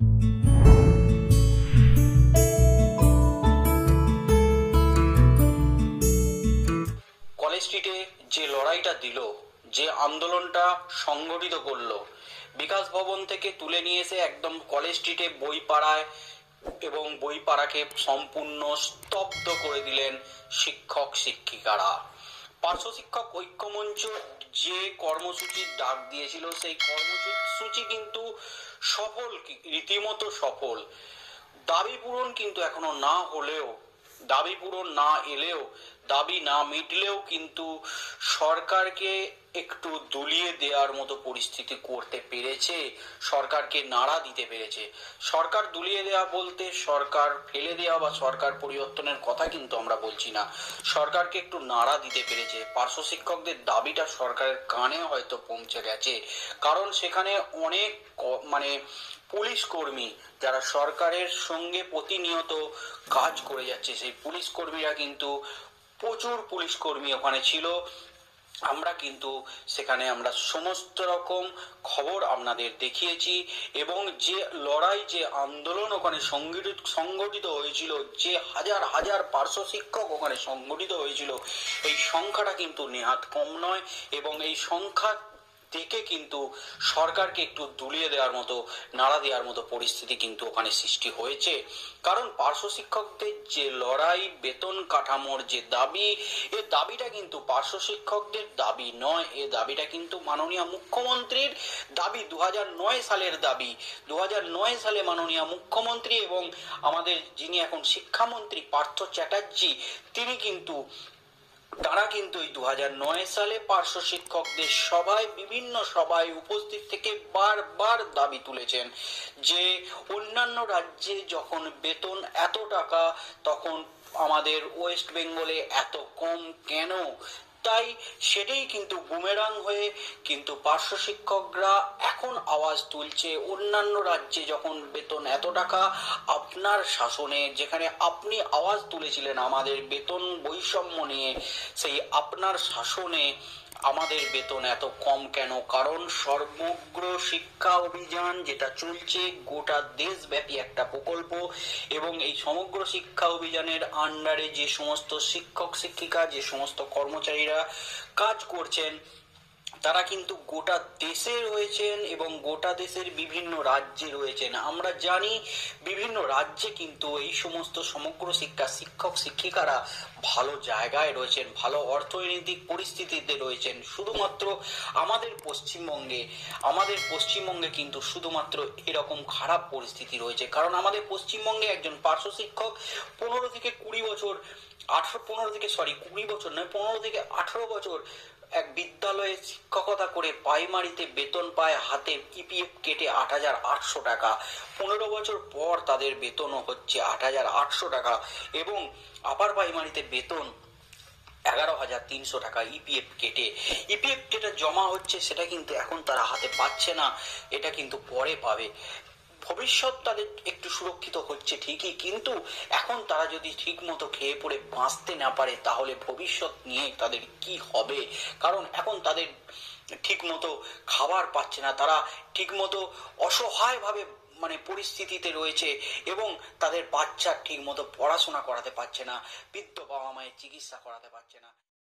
College স্ট্রিটে যে লড়াইটা দিল, যে আন্দোলনটা সংগঠিত করলো, বিকাশ ভবন থেকে তুলে নিয়ে এসে একদম কলেজ স্ট্রিটে বইপাড়ায় এবং বইপাড়াকে সম্পূর্ণ স্তব্ধ করে দিলেন শিক্ষক শিক্ষিকারা। পার্শ্ব শিক্ষক ঐক্যমঞ্চ যে কর্মসূচির ডাক দিয়েছিল, সেই কর্মসূচি কিন্তু সফল, রীতিমতো সফল। দাবি পূরণ কিন্তু এখনো না হলেও, দাবি পূরণ না এলেও, দাবি না মিটলেও কিন্তু সরকারকে একটু দুলিয়ে দেওয়ার মতো পরিস্থিতি করতে পেরেছে, সরকারকে নাড়া দিতে পেরেছে। সরকার দুলিয়ে দেওয়া বলতে সরকার ফেলে দেওয়া বা সরকার পরিবর্তনের কথা কিন্তু আমরা বলছি না, সরকারকে একটু নাড়া দিতে পেরেছে। পার্শ্ব শিক্ষকদের দাবিটা সরকারের কানে হয়তো পৌঁছে গেছে, কারণ সেখানে অনেক পুলিশ কর্মী যারা সরকারের সঙ্গে প্রতিনিয়ত কাজ করে যাচ্ছে, সেই পুলিশ কর্মীরা কিন্তু প্রচুর পুলিশ কর্মী ওখানে ছিল। আমরা কিন্তু সেখানে আমরা সমস্ত রকম খবর আপনাদের দেখিয়েছি, এবং যে লড়াই, যে আন্দোলন ওখানে সংগঠিত হয়েছিল, যে হাজার হাজার পার্শ্ব শিক্ষক ওখানে সংগঠিত হয়েছিল, এই সংখ্যাটা কিন্তু নেহাত কম নয়। এবং এই সংখ্যা দেখে কিন্তু সরকারকে একটু দুলিয়ে দেওয়ার মতো, নাড়া দেওয়ার মতো পরিস্থিতি কিন্তু ওখানে সৃষ্টি হয়েছে। কারণ পার্শ্ব শিক্ষকদের যে লড়াই, বেতন কাঠামোর যে দাবি, এ দাবিটা কিন্তু পার্শ্ব শিক্ষকদের দাবি নয়, এ দাবিটা কিন্তু মাননীয় মুখ্যমন্ত্রীর দাবি, 2009 সালের দাবি। 2009 সালে মাননীয় মুখ্যমন্ত্রী এবং আমাদের যিনি এখন শিক্ষামন্ত্রী পার্থ চ্যাটার্জি, তারা কিন্তু এই 2009 সালে পার্শ্ব শিক্ষকদের সভায়, বিভিন্ন সভায় উপস্থিত থেকে বারবার দাবি তুলেছেন যে অন্যান্য রাজ্যে যখন বেতন এত টাকা, তখন আমাদের ওয়েস্ট বেঙ্গলে এত কম কেন। তাই সেটাই কিন্তু বুমেরাং হয়ে কিন্তু পার্শ্ব শিক্ষকরা এখন আওয়াজ তুলছে, অন্যান্য রাজ্যে যখন বেতন এত টাকা, আপনার শাসনে যেখানে আপনি আওয়াজ তুলেছিলেন আমাদের বেতন বৈষম্য নিয়ে, সেই আপনার শাসনে আমাদের বেতন এত কম কেন। কারণ সমগ্র শিক্ষা অভিযান যেটা চলছে, গোটা দেশব্যাপী একটা প্রকল্প, এবং এই সমগ্র শিক্ষা অভিযানের আন্ডারে যে সমস্ত শিক্ষক শিক্ষিকা, যে সমস্ত কর্মচারীরা কাজ করছেন, তারা কিন্তু গোটা দেশে রয়েছেন এবং গোটা দেশের বিভিন্ন রাজ্যে রয়েছেন। আমরা জানি বিভিন্ন রাজ্যে কিন্তু এই সমস্ত সমগ্র শিক্ষক শিক্ষিকারা ভালো জায়গায় রয়েছেন, ভালো অর্থনৈতিক পরিস্থিতিতে রয়েছেন। শুধুমাত্র আমাদের পশ্চিমবঙ্গে কিন্তু শুধুমাত্র এরকম খারাপ পরিস্থিতি রয়েছে, কারণ আমাদের পশ্চিমবঙ্গে একজন পার্শ্ব শিক্ষক 15 থেকে 20 বছর, 20 বছর নয়, 15 থেকে 18 বছর এক বিদ্যালয়ে শিক্ষকতা করে প্রাইমারিতে বেতন পায় হাতে ইপিএফ কেটে 8,800 টাকা। 15 বছর পর তাদের বেতনও হচ্ছে 8,800 টাকা, এবং আপার প্রাইমারিতে বেতন 11,300 টাকা ইপিএফ কেটে জমা হচ্ছে। সেটা কিন্তু এখন তারা হাতে পাচ্ছে না, এটা কিন্তু পরে পাবে। ভবিষ্যৎ তাদের একটু সুরক্ষিত হচ্ছে ঠিকই, কিন্তু এখন তারা যদি ঠিক মতো খেয়ে পড়ে বাঁচতে না পারে, তাহলে ভবিষ্যৎ নিয়ে তাদের কি হবে। কারণ এখন তাদের ঠিক মতো খাবার পাচ্ছে না, তারা ঠিক মতো অসহায়ভাবে পরিস্থিতিতে রয়েছে, এবং তাদের বাচ্চা ঠিক মতো পড়াশোনা করাতে পারছে না, বৃদ্ধ বাবা মায়ের চিকিৎসা করাতে পারছে না।